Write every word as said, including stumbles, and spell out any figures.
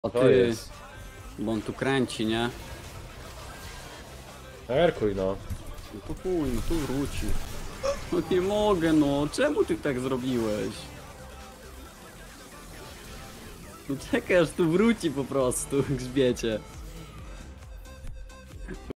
O To ty, jest. bo on tu kręci, nie? Herkuj no. No to chuj, no tu wróci. No nie mogę, no. Czemu ty tak zrobiłeś? No czekaj, aż tu wróci po prostu, grzbiecie.